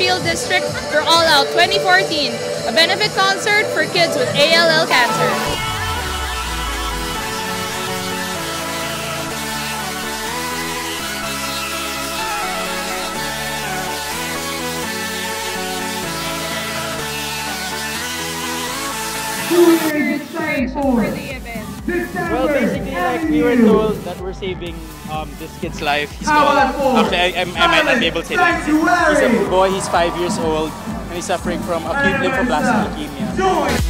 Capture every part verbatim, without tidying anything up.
Greenfield District for All Out twenty fourteen, a benefit concert for kids with A L L cancer. For the event. Well, basically, like we were told that we're saving um, this kid's life. He's called, actually, I, I, I might not be able to say that. He's a boy, he's five years old, and he's suffering from acute lymphoblastic leukemia.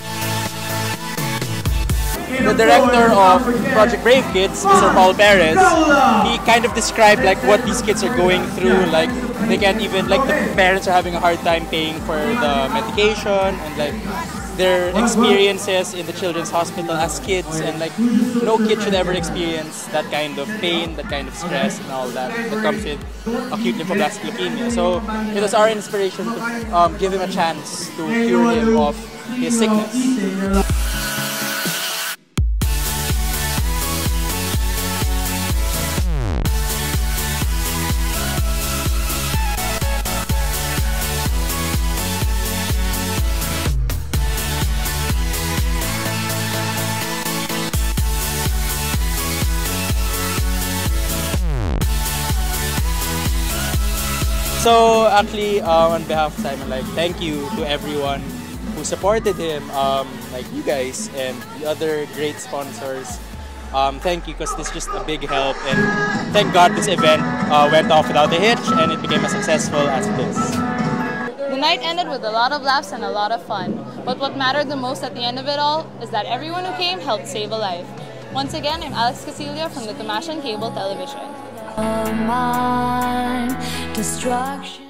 The director of Project Brave Kids, Mister Paul Perez, he kind of described like what these kids are going through. Like they can't even, like the parents are having a hard time paying for the medication, and like their experiences in the children's hospital as kids, and like no kid should ever experience that kind of pain, that kind of stress and all that that comes with acute lymphoblastic leukemia. So it was our inspiration to um, give him a chance to cure him of his sickness. So actually, uh, on behalf of Simon, like thank you to everyone who supported him, um, like you guys and the other great sponsors. Um, thank you, because this is just a big help, and thank God this event uh, went off without a hitch and it became as successful as it is. The night ended with a lot of laughs and a lot of fun, but what mattered the most at the end of it all is that everyone who came helped save a life. Once again, I'm Alex Casilio from the Tamashan Cable Television. Mine, destruction.